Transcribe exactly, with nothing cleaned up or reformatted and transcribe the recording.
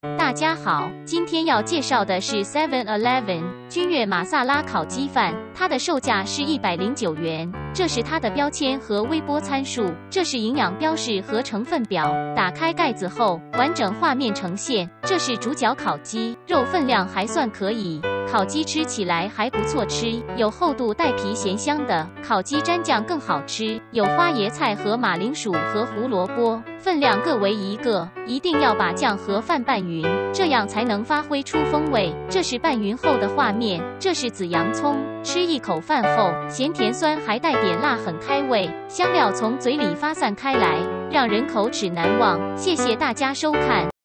大家好，今天要介绍的是 Seven Eleven 君悦玛萨拉烤鸡饭，它的售价是一百零九元。这是它的标签和微波参数，这是营养标示和成分表。打开盖子后，完整画面呈现。这是主角烤鸡，肉分量还算可以。烤鸡吃起来还不错吃，有厚度带皮咸香的。烤鸡蘸酱更好吃，有花椰菜和马铃薯和胡萝卜，分量各为一个，一定要把酱和饭拌匀，这样才能发挥出风味。这是拌匀后的画面，这是紫洋葱，吃一口饭后，咸甜酸还带点辣，很开胃，香料从嘴里发散开来，让人口齿难忘。谢谢大家收看。